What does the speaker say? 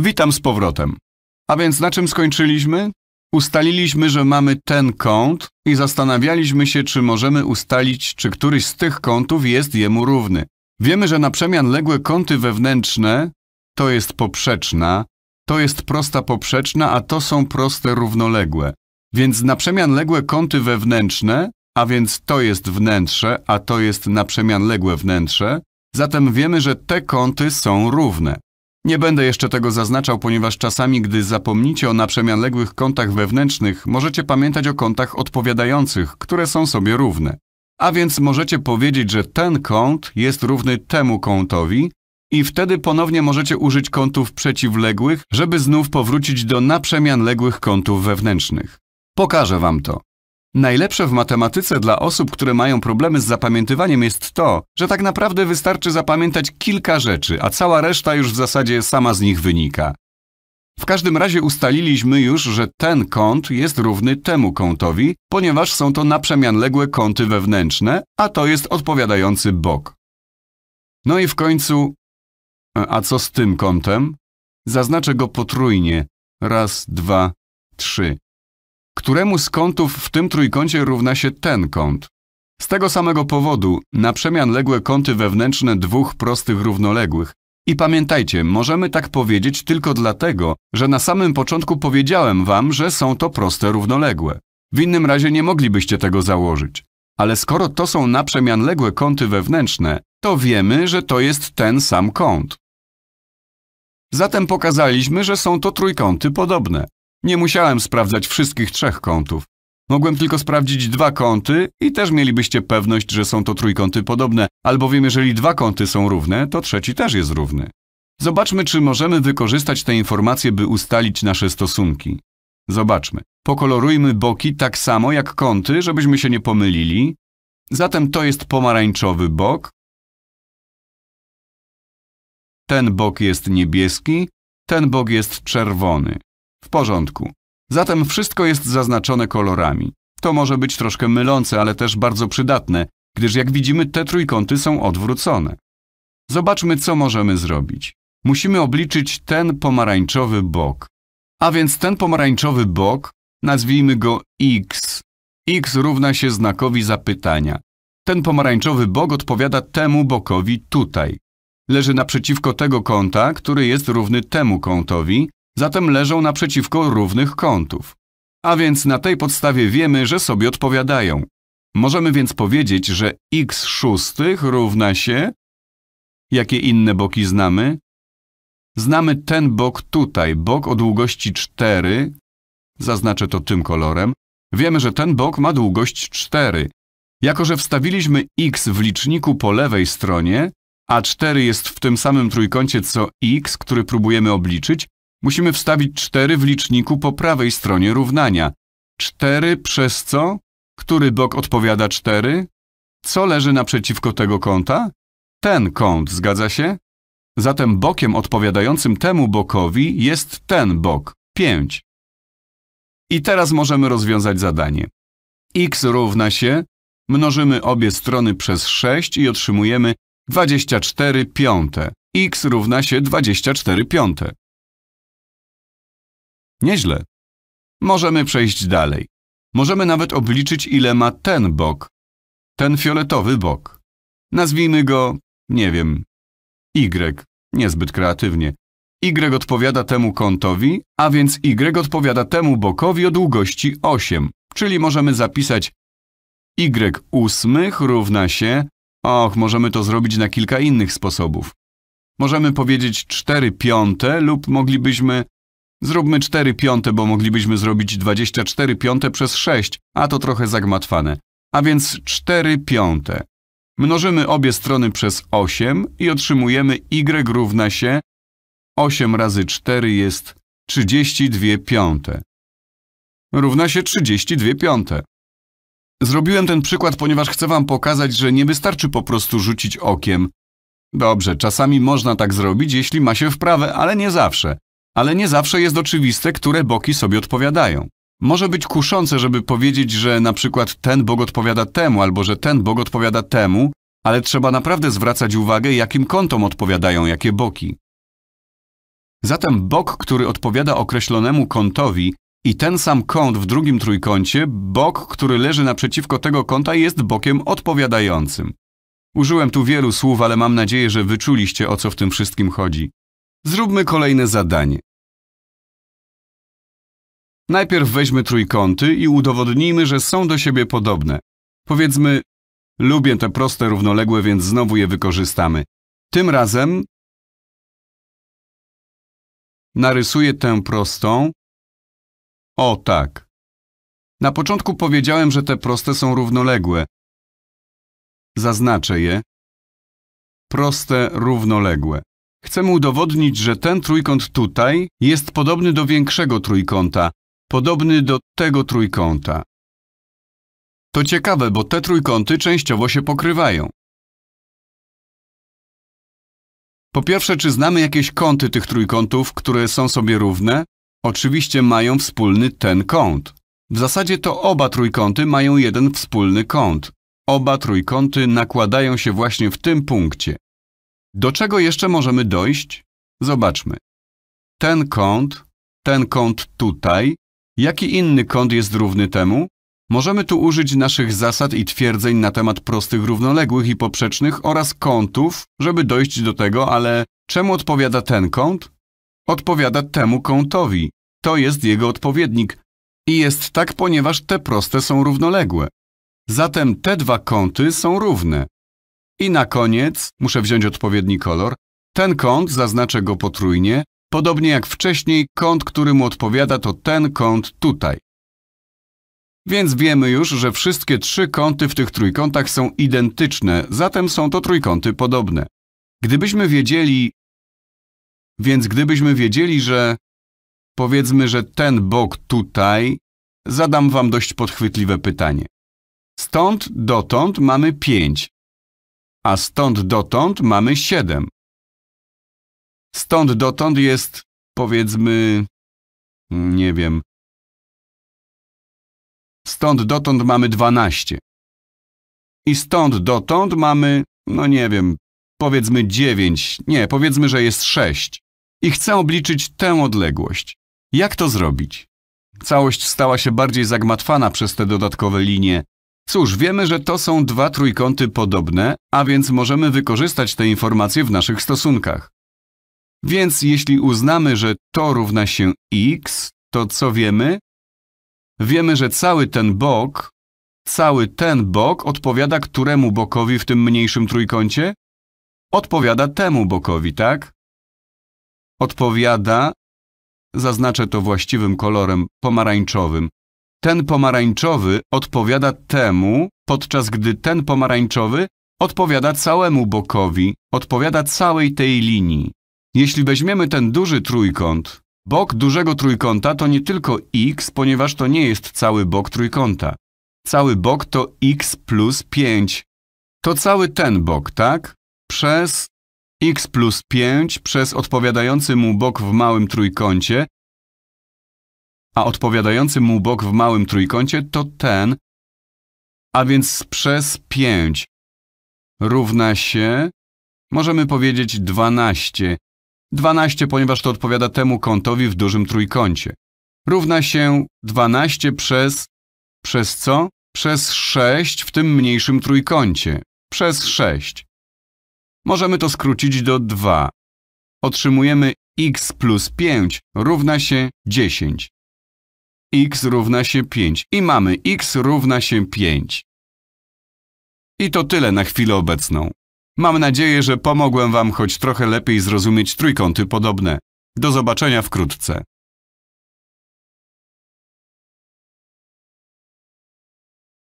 Witam z powrotem. A więc na czym skończyliśmy? Ustaliliśmy, że mamy ten kąt i zastanawialiśmy się, czy możemy ustalić, czy któryś z tych kątów jest jemu równy. Wiemy, że na przemian ległe kąty wewnętrzne to jest poprzeczna, to jest prosta poprzeczna, a to są proste równoległe. Więc na przemian ległe kąty wewnętrzne, a więc to jest wnętrze, a to jest na przemian ległe wnętrze, zatem wiemy, że te kąty są równe. Nie będę jeszcze tego zaznaczał, ponieważ czasami, gdy zapomnicie o naprzemianległych kątach wewnętrznych, możecie pamiętać o kątach odpowiadających, które są sobie równe. A więc możecie powiedzieć, że ten kąt jest równy temu kątowi i wtedy ponownie możecie użyć kątów przeciwległych, żeby znów powrócić do naprzemianległych kątów wewnętrznych. Pokażę wam to. Najlepsze w matematyce dla osób, które mają problemy z zapamiętywaniem jest to, że tak naprawdę wystarczy zapamiętać kilka rzeczy, a cała reszta już w zasadzie sama z nich wynika. W każdym razie ustaliliśmy już, że ten kąt jest równy temu kątowi, ponieważ są to naprzemianległe kąty wewnętrzne, a to jest odpowiadający bok. No i w końcu, a co z tym kątem? Zaznaczę go potrójnie. Raz, dwa, trzy. Któremu z kątów w tym trójkącie równa się ten kąt? Z tego samego powodu naprzemianległe kąty wewnętrzne dwóch prostych równoległych. I pamiętajcie, możemy tak powiedzieć tylko dlatego, że na samym początku powiedziałem wam, że są to proste równoległe. W innym razie nie moglibyście tego założyć. Ale skoro to są naprzemianległe kąty wewnętrzne, to wiemy, że to jest ten sam kąt. Zatem pokazaliśmy, że są to trójkąty podobne. Nie musiałem sprawdzać wszystkich trzech kątów. Mogłem tylko sprawdzić dwa kąty i też mielibyście pewność, że są to trójkąty podobne, albowiem jeżeli dwa kąty są równe, to trzeci też jest równy. Zobaczmy, czy możemy wykorzystać te informacje, by ustalić nasze stosunki. Zobaczmy. Pokolorujmy boki tak samo jak kąty, żebyśmy się nie pomylili. Zatem to jest pomarańczowy bok. Ten bok jest niebieski, ten bok jest czerwony. W porządku. Zatem wszystko jest zaznaczone kolorami. To może być troszkę mylące, ale też bardzo przydatne, gdyż jak widzimy, te trójkąty są odwrócone. Zobaczmy, co możemy zrobić. Musimy obliczyć ten pomarańczowy bok. A więc ten pomarańczowy bok, nazwijmy go x. X równa się znakowi zapytania. Ten pomarańczowy bok odpowiada temu bokowi tutaj. Leży naprzeciwko tego kąta, który jest równy temu kątowi, zatem leżą naprzeciwko równych kątów. A więc na tej podstawie wiemy, że sobie odpowiadają. Możemy więc powiedzieć, że x szóstych równa się... Jakie inne boki znamy? Znamy ten bok tutaj, bok o długości 4. Zaznaczę to tym kolorem. Wiemy, że ten bok ma długość 4. Jako że wstawiliśmy x w liczniku po lewej stronie, a 4 jest w tym samym trójkącie co x, który próbujemy obliczyć, musimy wstawić 4 w liczniku po prawej stronie równania. 4 przez co? Który bok odpowiada 4? Co leży naprzeciwko tego kąta? Ten kąt, zgadza się? Zatem bokiem odpowiadającym temu bokowi jest ten bok, 5. I teraz możemy rozwiązać zadanie. X równa się, mnożymy obie strony przez 6 i otrzymujemy 24 piąte. X równa się 24 piąte. Nieźle. Możemy przejść dalej. Możemy nawet obliczyć, ile ma ten bok. Ten fioletowy bok. Nazwijmy go, nie wiem, Y. Niezbyt kreatywnie. Y odpowiada temu kątowi, a więc Y odpowiada temu bokowi o długości 8. Czyli możemy zapisać Y ósmych równa się... możemy to zrobić na kilka innych sposobów. Możemy powiedzieć 4 piąte lub moglibyśmy... Zróbmy 4 piąte, bo moglibyśmy zrobić 24 piąte przez 6, a to trochę zagmatwane. A więc 4 piąte. Mnożymy obie strony przez 8 i otrzymujemy Y równa się 8 razy 4 jest 32 piąte. Równa się 32 piąte. Zrobiłem ten przykład, ponieważ chcę wam pokazać, że nie wystarczy po prostu rzucić okiem. Dobrze, czasami można tak zrobić, jeśli ma się wprawę, ale nie zawsze. Ale nie zawsze jest oczywiste, które boki sobie odpowiadają. Może być kuszące, żeby powiedzieć, że na przykład ten bok odpowiada temu, albo że ten bok odpowiada temu, ale trzeba naprawdę zwracać uwagę, jakim kątom odpowiadają jakie boki. Zatem bok, który odpowiada określonemu kątowi i ten sam kąt w drugim trójkącie, bok, który leży naprzeciwko tego kąta, jest bokiem odpowiadającym. Użyłem tu wielu słów, ale mam nadzieję, że wyczuliście, o co w tym wszystkim chodzi. Zróbmy kolejne zadanie. Najpierw weźmy trójkąty i udowodnijmy, że są do siebie podobne. Powiedzmy, lubię te proste równoległe, więc znowu je wykorzystamy. Tym razem narysuję tę prostą. O tak. Na początku powiedziałem, że te proste są równoległe. Zaznaczę je. Proste, równoległe. Chcemy udowodnić, że ten trójkąt tutaj jest podobny do większego trójkąta, podobny do tego trójkąta. To ciekawe, bo te trójkąty częściowo się pokrywają. Po pierwsze, czy znamy jakieś kąty tych trójkątów, które są sobie równe? Oczywiście mają wspólny ten kąt. W zasadzie to oba trójkąty mają jeden wspólny kąt. Oba trójkąty nakładają się właśnie w tym punkcie. Do czego jeszcze możemy dojść? Zobaczmy. Ten kąt tutaj. Jaki inny kąt jest równy temu? Możemy tu użyć naszych zasad i twierdzeń na temat prostych równoległych i poprzecznych oraz kątów, żeby dojść do tego, ale czemu odpowiada ten kąt? Odpowiada temu kątowi. To jest jego odpowiednik. I jest tak, ponieważ te proste są równoległe. Zatem te dwa kąty są równe. I na koniec, muszę wziąć odpowiedni kolor, ten kąt, zaznaczę go potrójnie, podobnie jak wcześniej, kąt, który mu odpowiada, to ten kąt tutaj. Więc wiemy już, że wszystkie trzy kąty w tych trójkątach są identyczne, zatem są to trójkąty podobne. Gdybyśmy wiedzieli, że powiedzmy, że ten bok tutaj, zadam wam dość podchwytliwe pytanie. Stąd dotąd mamy 5, a stąd dotąd mamy 7. Stąd dotąd jest, powiedzmy, nie wiem, stąd dotąd mamy 12. I stąd dotąd mamy, no nie wiem, powiedzmy 9, nie, powiedzmy, że jest 6. I chcę obliczyć tę odległość. Jak to zrobić? Całość stała się bardziej zagmatwana przez te dodatkowe linie. Cóż, wiemy, że to są dwa trójkąty podobne, a więc możemy wykorzystać te informacje w naszych stosunkach. Więc jeśli uznamy, że to równa się x, to co wiemy? Wiemy, że cały ten bok odpowiada któremu bokowi w tym mniejszym trójkącie? Odpowiada temu bokowi, tak? Odpowiada, zaznaczę to właściwym kolorem pomarańczowym. Ten pomarańczowy odpowiada temu, podczas gdy ten pomarańczowy odpowiada całemu bokowi, odpowiada całej tej linii. Jeśli weźmiemy ten duży trójkąt, bok dużego trójkąta to nie tylko x, ponieważ to nie jest cały bok trójkąta. Cały bok to x plus 5. To cały ten bok, tak? Przez x plus 5 przez odpowiadający mu bok w małym trójkącie, a odpowiadający mu bok w małym trójkącie to ten, a więc przez 5 równa się, możemy powiedzieć 12. 12, ponieważ to odpowiada temu kątowi w dużym trójkącie. Równa się 12 przez co? Przez 6 w tym mniejszym trójkącie. Przez 6. Możemy to skrócić do 2. Otrzymujemy x plus 5 równa się 10. X równa się 5 i mamy x równa się 5. I to tyle na chwilę obecną. Mam nadzieję, że pomogłem wam choć trochę lepiej zrozumieć trójkąty podobne. Do zobaczenia wkrótce.